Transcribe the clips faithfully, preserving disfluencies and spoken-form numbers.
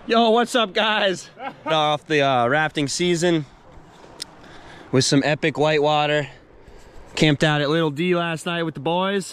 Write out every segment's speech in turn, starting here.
Yo, what's up, guys? Off the uh, rafting season with some epic whitewater. Camped out at Little D last night with the boys.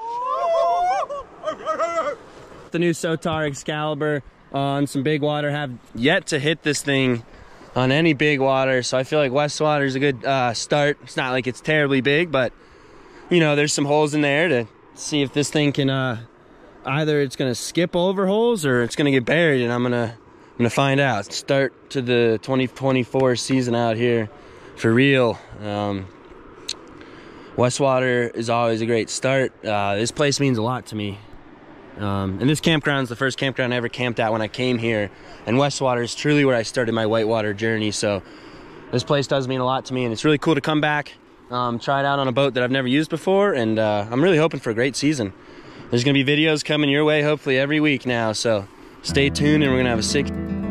The new Sotar Excalibur on some big water. Have yet to hit this thing on any big water, so I feel like Westwater is a good uh, start. It's not like it's terribly big, but you know, there's some holes in there to see if this thing can uh, either it's gonna skip over holes or it's gonna get buried, and I'm gonna I'm gonna find out. Start to the twenty twenty-four season out here for real. Um, Westwater is always a great start. Uh, this place means a lot to me. Um, and this campground is the first campground I ever camped at when I came here. And Westwater is truly where I started my whitewater journey. So this place does mean a lot to me, and it's really cool to come back, um, try it out on a boat that I've never used before. And uh, I'm really hoping for a great season. There's gonna be videos coming your way hopefully every week now. So stay tuned, and we're gonna have a sick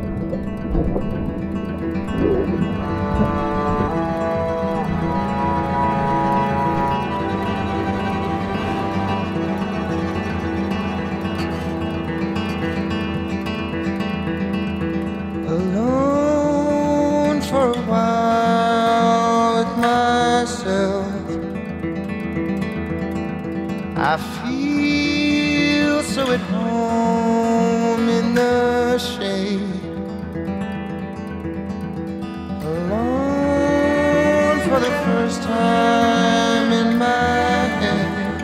alone for a while with myself. I feel so at home in the shade, alone for the first time in my head.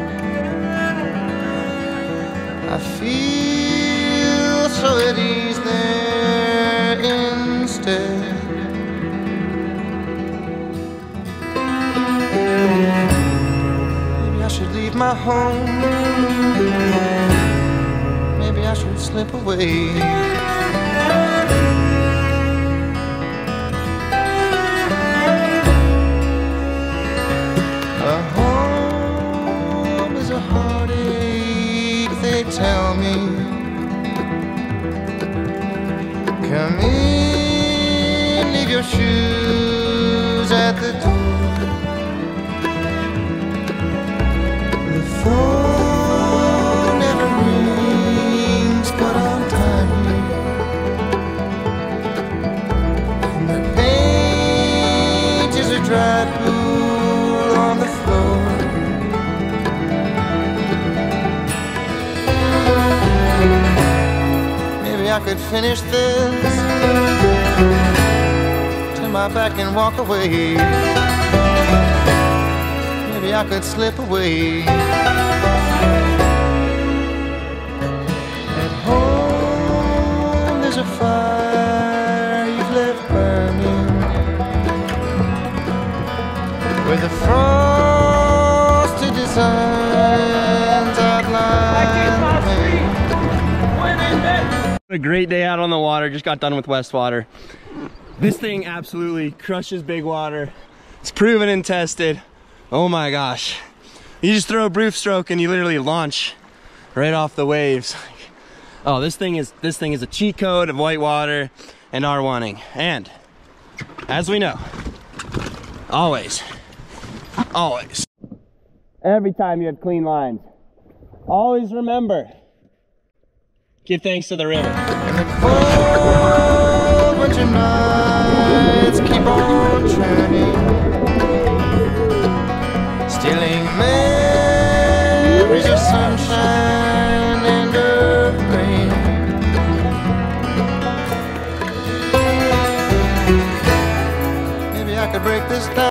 I feel so at ease there instead. Maybe I should leave my home. Maybe I should slip away. A home is a heartache, they tell me. Come in, leave your shoes at the door. The phone never rings, but on time. And the paint is a dry pool on the floor. Maybe I could finish this, turn my back and walk away. Maybe I could slip away. At home there's a fire you've left burning, where the frosted designs outline the pain. A great day out on the water. Just got done with Westwater. This thing absolutely crushes big water. It's proven and tested. Oh my gosh. You just throw a roof stroke and you literally launch right off the waves. Oh, this thing is this thing is a cheat code of whitewater and R one-ing. And as we know, always, always, every time you have clean lines, always remember, give thanks to the river. And the cold winter nights keep on churning, stealing memories of sunshine and of rain. Maybe I could break this down.